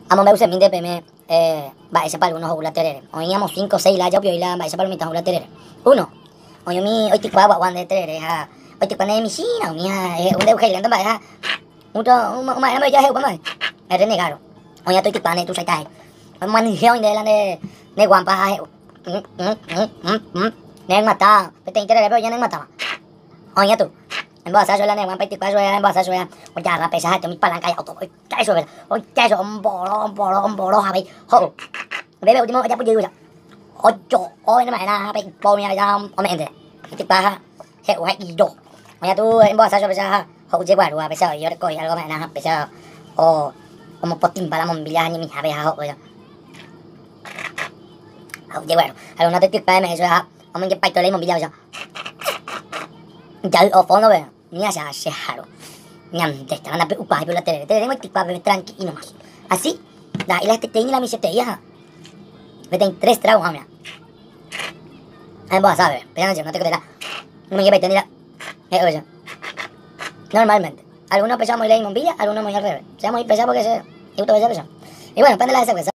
Amo me usé min de PM, va ese para algunos jugular terere. Hoy amo 5 6 la yo y la va ese para mitad jugular terere. Uno. Hoy mi hoy tipo agua de terere ha. Hoy tipo de mi china, mi un de ugel ando va. Un ma me ya he qua es renegaro. Hoy estoy tipo de tu sai tai. Hoy man heo de la de guampa ha. Ne mata, te interesa pero ya no mataba. Hoy tú. En basa yo la ne guampa tipo eso en basa yo ya. Hoy ya la pesa mi palanca ya auto. Hoy eso ver. Hoy eso un bolo ha ho. Bebe último ya pude usar. Ocho, hoy no me nada, pe ponia ya o me ente. Tipo baja. He guay y yo. Hoy tú en basa yo pesa ho je guarua pesa yo coi algo me nada pesa o como potín para la movilidad ni mi abeja ho ya. Oye, bueno, alguna te tipa me eso ya. Vamos a ir para el movilidad ya. Ya o fondo ve. Ni allá se jaro. Ñam, te están dando upas por la tele. Te tengo tipa bebé tranqui y no más. Así, la y la te ni la misete ya. Me ten 3 tragos, mira. Ay, vos sabes, pero no te creerás. No me lleve tenida. Oye. Normalmente. Algunos pesamos y leímos villa, algunos muy al revés. Seamos muy pesados porque se. Y tú pesado. Y bueno, prende la de cerveza.